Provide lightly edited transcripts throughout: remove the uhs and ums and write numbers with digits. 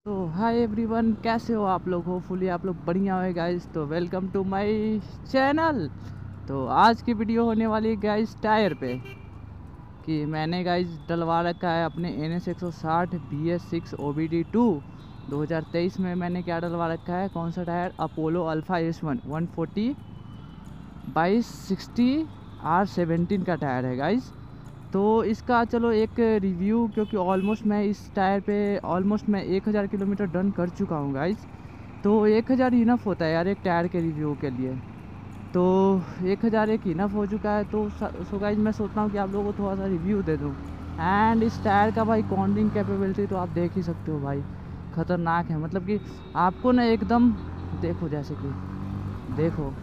तो hi everyone, कैसे हो आप लोग? होपफुली आप लोग बढ़िया हो गाइस। तो वेलकम टू माय चैनल। तो आज की वीडियो होने वाली है गाइस टायर पे कि मैंने गाइस डलवा रखा है अपने NS 160 BS6 OBD2 2023 में। मैंने क्या डलवा रखा है, कौन सा tyre? Apollo alpha S1 140/60R17 का टायर है गाइस। तो इसका चलो एक रिव्यू, क्योंकि ऑलमोस्ट मैं इस टायर पे ऑलमोस्ट मैं 1000 किलोमीटर डन कर चुका हूँ गाइस। तो 1000 इनफ होता है यार एक टायर के रिव्यू के लिए। तो 1000 एक इनफ हो चुका है। तो सो गाइस मैं सोचता हूँ कि आप लोगों को थोड़ा सा रिव्यू दे दूँ। एंड इस टायर का भाई कॉन्डिंग कैपेबिलिटी तो आप देख ही सकते हो भाई, ख़तरनाक है। मतलब कि आपको ना एकदम देखो, जैसे कि देखो,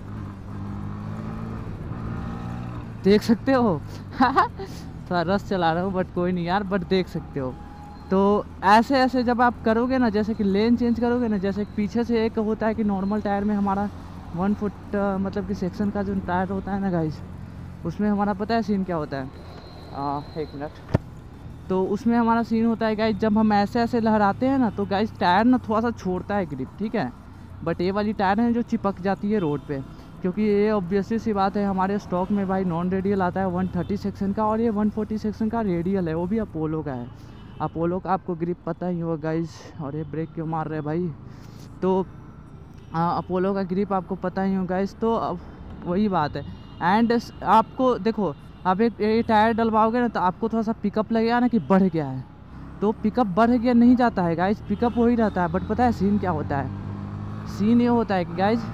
देख सकते हो थोड़ा रस चला रहा हूँ बट कोई नहीं यार, बट देख सकते हो। तो ऐसे ऐसे जब आप करोगे ना, जैसे कि लेन चेंज करोगे ना, जैसे पीछे से एक होता है कि नॉर्मल टायर में हमारा 1 फुट मतलब कि सेक्शन का जो टायर होता है ना गाइस, उसमें हमारा पता है सीन क्या होता है? एक मिनट। तो उसमें हमारा सीन होता है गाइस, जब हम ऐसे ऐसे लहराते हैं ना तो गाइस टायर ना थोड़ा सा छोड़ता है ग्रिप, ठीक है। बट ये वाली टायर है जो चिपक जाती है रोड पे, क्योंकि ये ऑब्वियसली सी बात है, हमारे स्टॉक में भाई नॉन रेडियल आता है 130 सेक्शन का, और ये 140 सेक्शन का रेडियल है, वो भी अपोलो का है। अपोलो का आपको ग्रिप पता ही होगा गाइस। और ये ब्रेक क्यों मार रहे हैं भाई? तो अपोलो का ग्रिप आपको पता ही होगा गाइस। तो अब वही बात है। एंड आपको देखो, आप एक ये टायर डलवाओगे ना तो आपको थोड़ा सा पिकअप लगेगा ना कि बढ़ गया है। तो पिकअप बढ़ गया नहीं जाता है गाइस, पिकअप वही रहता है। बट पता है सीन क्या होता है? सीन ये होता है कि गाइस,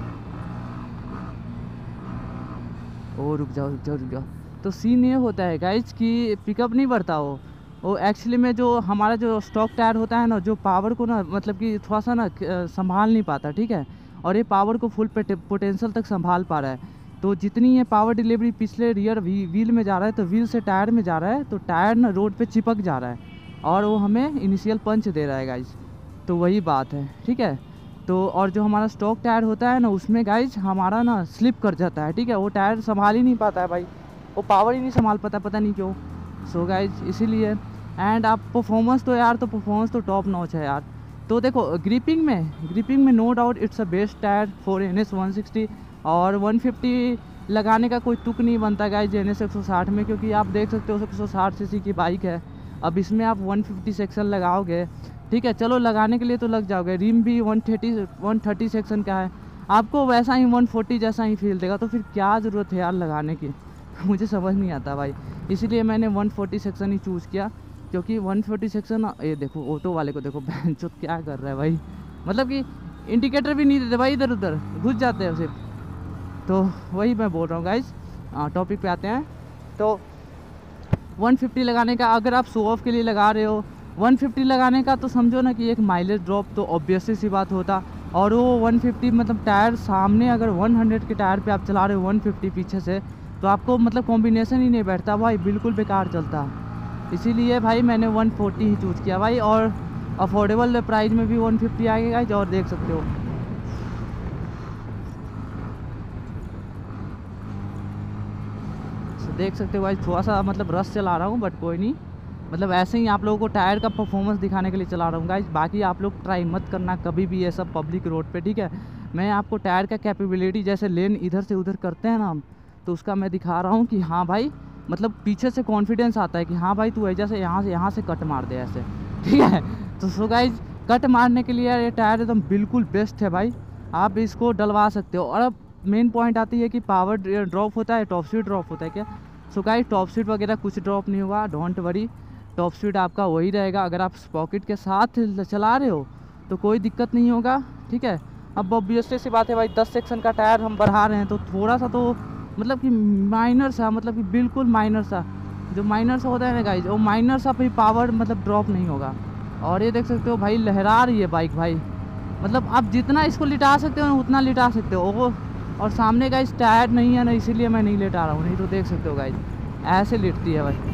ओ रुक जाओ रुक जाओ रुक जाओ। तो सीन ये होता है गाइज कि पिकअप नहीं बढ़ता वो एक्चुअली में जो हमारा जो स्टॉक टायर होता है ना, जो पावर को ना मतलब कि थोड़ा सा ना संभाल नहीं पाता, ठीक है। और ये पावर को फुल पोटेंशियल तक संभाल पा रहा है। तो जितनी ये पावर डिलीवरी पिछले रियर व्हील में जा रहा है, तो व्हील से टायर में जा रहा है, तो टायर ना रोड पे चिपक जा रहा है और वो हमें इनिशियल पंच दे रहा है गाइज। तो वही बात है, ठीक है। तो और जो हमारा स्टॉक टायर होता है ना, उसमें गाइज हमारा ना स्लिप कर जाता है, ठीक है। वो टायर संभाल ही नहीं पाता है भाई, वो पावर ही नहीं संभाल पाता, पता नहीं क्यों। सो गाइज इसीलिए। एंड आप परफॉर्मेंस तो यार, तो परफॉर्मेंस तो टॉप नॉच है यार। तो देखो ग्रिपिंग में no doubt it's a best tyre for NS 160। और 150 लगाने का कोई तुक नहीं बनता गाइज NS 160 में, क्योंकि आप देख सकते हो 160 cc की बाइक है। अब इसमें आप 150 सेक्शन लगाओगे, ठीक है, चलो लगाने के लिए तो लग जाओगे। रिम भी 130 सेक्शन का है, आपको वैसा ही 140 जैसा ही फील देगा। तो फिर क्या ज़रूरत है यार लगाने की मुझे समझ नहीं आता भाई। इसीलिए मैंने 140 सेक्शन ही चूज़ किया, क्योंकि 140 सेक्शन, ये देखो ऑटो वाले को देखो बेंचोद क्या कर रहा है भाई। मतलब कि इंडिकेटर भी नहीं देते भाई, इधर उधर घुस जाते हैं सिर्फ। तो वही मैं बोल रहा हूँ गाइज। टॉपिक पे आते हैं। तो 150 लगाने का, अगर आप शो ऑफ के लिए लगा रहे हो 150 लगाने का, तो समझो ना कि एक माइलेज ड्रॉप तो ऑब्वियसली सी बात होता। और वो 150 मतलब टायर सामने, अगर 100 के टायर पे आप चला रहे हो 150 पीछे से, तो आपको मतलब कॉम्बिनेशन ही नहीं बैठता भाई, बिल्कुल बेकार चलता। इसीलिए भाई मैंने 140 ही चूज़ किया भाई। और अफोर्डेबल प्राइस में भी 150 आएगा। और देख सकते हो, देख सकते हो भाई, थोड़ा सा मतलब रस चला रहा हूँ बट कोई नहीं। मतलब ऐसे ही आप लोगों को टायर का परफॉर्मेंस दिखाने के लिए चला रहा हूँ गाइस। बाकी आप लोग ट्राई मत करना कभी भी ये सब पब्लिक रोड पे, ठीक है। मैं आपको टायर का कैपेबिलिटी, जैसे लेन इधर से उधर करते हैं ना हम, तो उसका मैं दिखा रहा हूँ कि हाँ भाई, मतलब पीछे से कॉन्फिडेंस आता है कि हाँ भाई तू ऐसा से यहाँ से कट मार दे ऐसे, ठीक है। तो सो गाइज कट मारने के लिए यार ये टायर एकदम बिल्कुल बेस्ट है भाई, आप इसको डलवा सकते हो। और अब मेन पॉइंट आती है कि पावर ड्रॉप होता है, टॉप स्पीड ड्रॉप होता है क्या? सो गाइस टॉप स्पीड वगैरह कुछ ड्रॉप नहीं हुआ, डोंट वरी। टॉप स्पीड आपका वही रहेगा। अगर आप पॉकेट के साथ चला रहे हो तो कोई दिक्कत नहीं होगा, ठीक है। अब ऑब्वियसली सी बात है भाई, 10 सेक्शन का टायर हम बढ़ा रहे हैं, तो थोड़ा सा तो मतलब कि माइनर सा, मतलब कि बिल्कुल माइनर सा, जो माइनर सा होता है ना गाइज, वो माइनर सा भी पावर मतलब ड्रॉप नहीं होगा। और ये देख सकते हो भाई, लहरा रही है बाइक भाई। मतलब आप जितना इसको लिटा सकते हो ना उतना लिटा सकते हो वो। और सामने गाइज टायर नहीं है ना, इसीलिए मैं नहीं लेटा रहा हूँ, नहीं तो देख सकते हो गाइज ऐसे लिटती है भाई।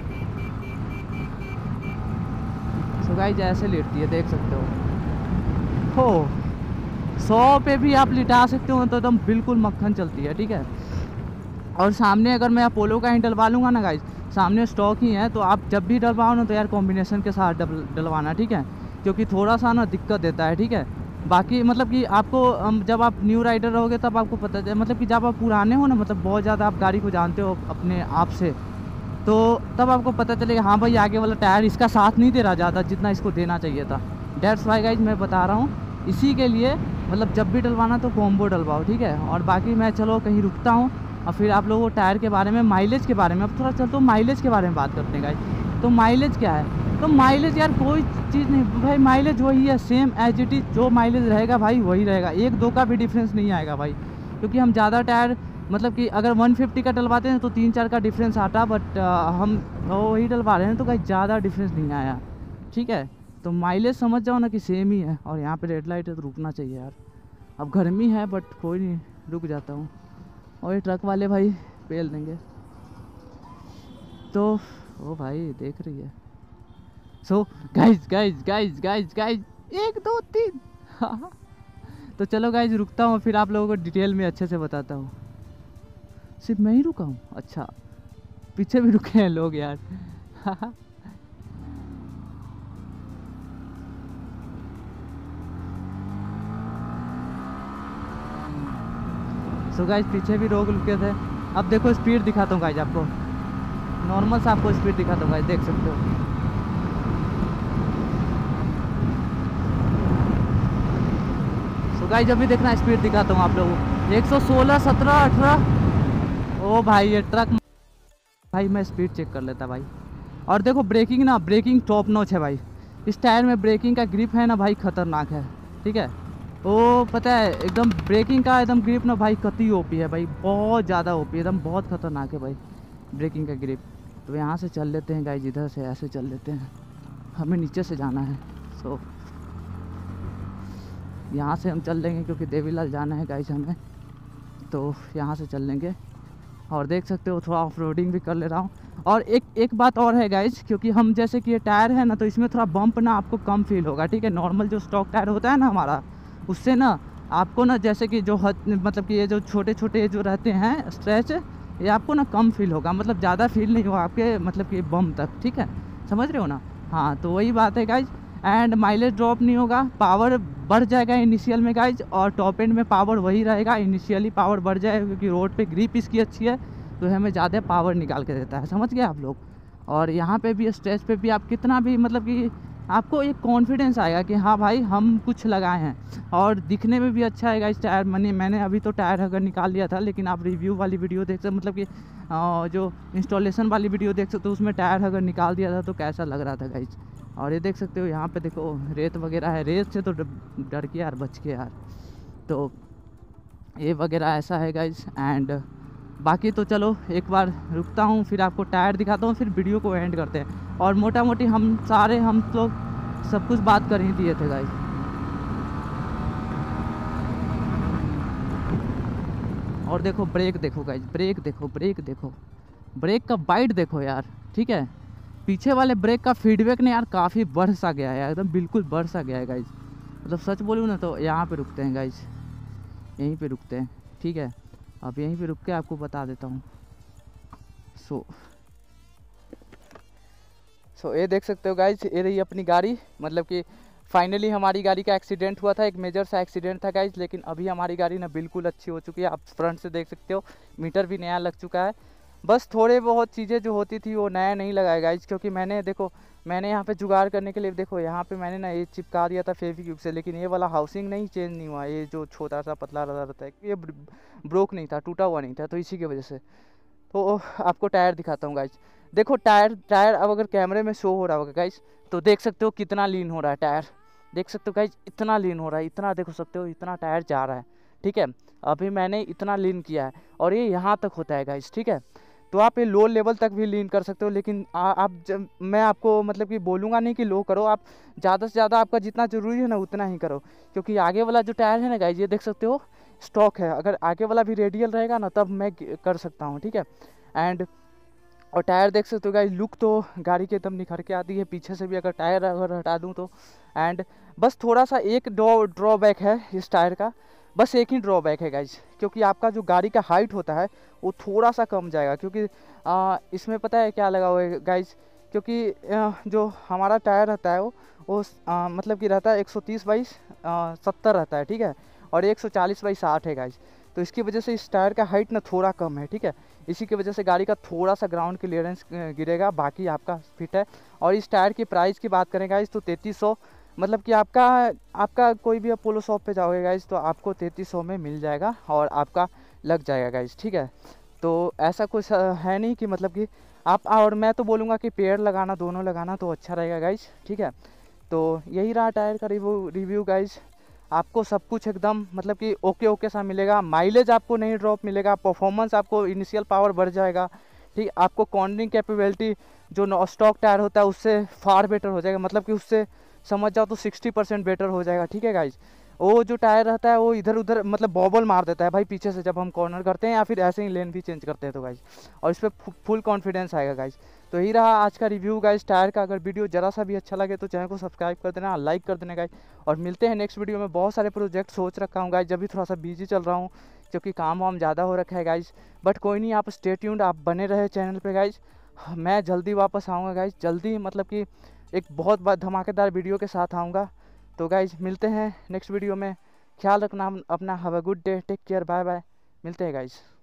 सो गाइज ऐसे लिटती है, देख सकते हो 100 पे भी आप लिटा सकते हो तो एकदम बिल्कुल मक्खन चलती है, ठीक है। और सामने अगर मैं अपोलो का ही डलवा लूँगा ना गाइज, सामने स्टॉक ही है, तो आप जब भी डलवाओ ना तो यार कॉम्बिनेशन के साथ डलवाना, ठीक है। क्योंकि थोड़ा सा ना दिक्कत देता है, ठीक है। बाकी मतलब कि आपको जब आप न्यू राइडर रहोगे तब आपको पता चले, मतलब कि जब आप पुराने हो ना, मतलब बहुत ज़्यादा आप गाड़ी को जानते हो अपने आप से, तो तब आपको पता चलेगा हाँ भाई आगे वाला टायर इसका साथ नहीं दे रहा ज़्यादा जितना इसको देना चाहिए था। डेट्स वाई गाइज मैं बता रहा हूँ, इसी के लिए मतलब जब भी डलवाना तो कॉम्बो डलवाओ, ठीक है। और बाकी मैं चलो कहीं रुकता हूँ और फिर आप लोगों को टायर के बारे में, माइलेज के बारे में, अब थोड़ा चलते हो माइलेज के बारे में बात करते हैं गाइज। तो माइलेज क्या है, तो माइलेज यार कोई चीज़ नहीं भाई, माइलेज वही है, सेम एज इट इज़ जो माइलेज रहेगा भाई वही रहेगा, 1-2 का भी डिफरेंस नहीं आएगा भाई। क्योंकि हम ज़्यादा टायर मतलब कि अगर 150 का डलवाते हैं तो 3-4 का डिफरेंस आता, बट हम वही डलवा रहे हैं तो कहीं ज़्यादा डिफरेंस नहीं आया, ठीक है। तो माइलेज समझ जाओ ना कि सेम ही है। और यहाँ पे रेड लाइट है तो रुकना चाहिए यार, अब गर्मी है बट कोई नहीं, रुक जाता हूँ। और ये ट्रक वाले भाई पेल देंगे तो, ओ भाई देख रही है। So guys guys guys guys guys 1 2 3 तो चलो गाइज रुकता हूँ, फिर आप लोगों को डिटेल में अच्छे से बताता हूँ। सिर्फ मैं ही रुका हूँ, अच्छा पीछे भी रुके हैं लोग यार सो गाइज पीछे भी रोक रुके थे। अब देखो स्पीड दिखाता हूँ गाइज आपको, नॉर्मल सा आपको स्पीड दिखाता हूँ गाइज, देख सकते हो। सो गाइज अभी देखना स्पीड दिखाता हूँ आप लोगों को, 116, 17, 18। ओ भाई ये ट्रक भाई, मैं स्पीड चेक कर लेता भाई। और देखो ब्रेकिंग ना, ब्रेकिंग टॉप नॉच है भाई, इस टायर में ब्रेकिंग का ग्रिप है ना भाई खतरनाक है, ठीक है। वो पता है एकदम ब्रेकिंग का एकदम ग्रिप ना भाई कति ओपी है भाई, बहुत ज़्यादा ओपी, एकदम बहुत खतरनाक है भाई ब्रेकिंग का ग्रिप। तो यहाँ से चल लेते हैं गाइज, इधर से ऐसे चल लेते हैं, हमें नीचे से जाना है। सो यहाँ से हम चल लेंगे क्योंकि देवीलाल जाना है गाइज हमें, तो यहाँ से चल लेंगे। और देख सकते हो थोड़ा ऑफ रोडिंग भी कर ले रहा हूँ। और एक बात और है गाइज, क्योंकि हम जैसे कि ये टायर है ना, तो इसमें थोड़ा बम्प ना आपको कम फील होगा, ठीक है। नॉर्मल जो स्टॉक टायर होता है ना हमारा, उससे ना आपको ना जैसे कि जो मतलब कि ये जो छोटे छोटे जो रहते हैं स्ट्रेच, ये आपको ना कम फील होगा, मतलब ज़्यादा फील नहीं होगा आपके मतलब कि बम तक, ठीक है, समझ रहे हो ना। हाँ तो वही बात है गाइज। एंड माइलेज ड्रॉप नहीं होगा, पावर बढ़ जाएगा इनिशियल में गाइज, और टॉप एंड में पावर वही रहेगा, इनिशियली पावर बढ़ जाएगा क्योंकि रोड पे ग्रिप इसकी अच्छी है, तो हमें ज़्यादा पावर निकाल के देता है, समझ गए आप लोग। और यहाँ पे भी स्ट्रेच पे भी आप कितना भी मतलब कि आपको एक कॉन्फिडेंस आएगा कि हाँ भाई हम कुछ लगाए हैं। और दिखने में भी अच्छा है गाइज टायर। मैंने अभी तो टायर अगर निकाल लिया था, लेकिन आप रिव्यू वाली वीडियो देख सकते, मतलब कि जो इंस्टॉलेशन वाली वीडियो देख सकते हो, उसमें टायर अगर निकाल दिया था तो कैसा लग रहा था गाइज। और ये देख सकते हो यहाँ पे देखो रेत वगैरह है, रेत से तो डर के यार, बच के यार। तो ये वगैरह ऐसा है गाइज। एंड बाकी तो चलो एक बार रुकता हूँ, फिर आपको टायर दिखाता हूँ, फिर वीडियो को एंड करते हैं। और मोटा मोटी हम लोग सब कुछ बात कर ही दिए थे गाइज। और देखो ब्रेक देखो गाइज, ब्रेक देखो, ब्रेक देखो, ब्रेक का बाइट देखो यार, ठीक है। पीछे वाले ब्रेक का फीडबैक ने यार काफ़ी बढ़ सा गया है, एकदम बिल्कुल बढ़ सा गया है गाइज। मतलब सच बोलूँ ना तो यहाँ पे रुकते हैं गाइज, यहीं पे रुकते हैं, ठीक है। अब यहीं पे रुक के आपको बता देता हूँ। सो ये देख सकते हो गाइज, ये रही अपनी गाड़ी। मतलब कि फाइनली हमारी गाड़ी का एक्सीडेंट हुआ था, एक मेजर सा एक्सीडेंट था गाइज, लेकिन अभी हमारी गाड़ी ना बिल्कुल अच्छी हो चुकी है। आप फ्रंट से देख सकते हो मीटर भी नया लग चुका है। बस थोड़े बहुत चीज़ें जो होती थी वो नया नहीं लगाए गाइज, क्योंकि मैंने यहाँ पे जुगाड़ करने के लिए देखो यहाँ पे मैंने ना ये चिपका दिया था फेविक्विक से, लेकिन ये वाला हाउसिंग नहीं चेंज नहीं हुआ, ये जो छोटा सा पतला रहता है ये ब्रोक नहीं था, टूटा हुआ नहीं था, तो इसी की वजह से। तो आपको टायर दिखाता हूँ गाइज, देखो टायर अब अगर कैमरे में शो हो रहा होगा गाइज, तो देख सकते हो कितना लीन हो रहा है टायर, देख सकते हो गाइज इतना लीन हो रहा है, इतना देख सकते हो इतना टायर जा रहा है, ठीक है। अभी मैंने इतना लीन किया है और ये यहाँ तक होता है गाइज, ठीक है। तो आप ये लो लेवल तक भी लीन कर सकते हो, लेकिन मैं आपको मतलब कि बोलूँगा नहीं कि लो करो, आप ज़्यादा से ज़्यादा आपका जितना ज़रूरी है ना उतना ही करो, क्योंकि आगे वाला जो टायर है ना गाइज, ये देख सकते हो स्टॉक है, अगर आगे वाला भी रेडियल रहेगा ना तब मैं कर सकता हूँ, ठीक है। एंड और टायर देख सकते हो गाइज, लुक तो गाड़ी के एकदम निखर के आती है, पीछे से भी अगर टायर अगर हटा दूँ तो। एंड बस थोड़ा सा एक ड्रॉबैक है इस टायर का, बस एक ही ड्रॉबैक है गाइज, क्योंकि आपका जो गाड़ी का हाइट होता है वो थोड़ा सा कम जाएगा, क्योंकि इसमें पता है क्या लगा हुआ है गाइज, क्योंकि जो हमारा टायर रहता है वो वो मतलब कि रहता है 130/70 रहता है, ठीक है, और 140/60 है गाइज। तो इसकी वजह से इस टायर का हाइट ना थोड़ा कम है, ठीक है। इसी की वजह से गाड़ी का थोड़ा सा ग्राउंड क्लियरेंस गिरेगा, बाकी आपका फिट है। और इस टायर की प्राइस की बात करें गाइज तो 3300, मतलब कि आपका कोई भी अपोलो शॉप पे जाओगे गाइज तो आपको 3300 में मिल जाएगा और आपका लग जाएगा गाइज, ठीक है। तो ऐसा कुछ है नहीं कि मतलब कि आप, और मैं तो बोलूँगा कि पेड़ लगाना, दोनों लगाना तो अच्छा रहेगा गाइज, ठीक है। तो यही रहा टायर का रिव्यू गाइज। आपको सब कुछ एकदम मतलब कि ओके सा मिलेगा। माइलेज आपको नहीं ड्रॉप मिलेगा, परफॉर्मेंस आपको, इनिशियल पावर बढ़ जाएगा, ठीक। आपको कॉर्नरिंग कैपेबिलिटी जो स्टॉक टायर होता है उससे फार बेटर हो जाएगा, मतलब कि उससे समझ जाओ तो 60% बेटर हो जाएगा, ठीक है गाइज। वो जो टायर रहता है वो इधर उधर मतलब बॉबल मार देता है भाई पीछे से, जब हम कॉर्नर करते हैं या फिर ऐसे ही लेन भी चेंज करते हैं तो गाइज, और इस पर फुल कॉन्फिडेंस आएगा गाइज। तो यही रहा आज का रिव्यू गाइज टायर का। अगर वीडियो जरा सा भी अच्छा लगे तो चैनल को सब्सक्राइब कर देना, लाइक कर देना गाइज। और मिलते हैं नेक्स्ट वीडियो में। बहुत सारे प्रोजेक्ट सोच रखा हूँ गाइज, जब भी थोड़ा सा बिजी चल रहा हूँ क्योंकि काम वाम ज़्यादा हो रखा है गाइज। बट कोई नहीं, आप स्टे ट्यून्ड, आप बने रहे चैनल पे गाइज। मैं जल्दी वापस आऊँगा गाइज, जल्दी मतलब कि एक बहुत धमाकेदार वीडियो के साथ आऊँगा। तो गाइज मिलते हैं नेक्स्ट वीडियो में। ख्याल रखना अपना। Have a good day, take care, bye bye. मिलते हैं गाइज।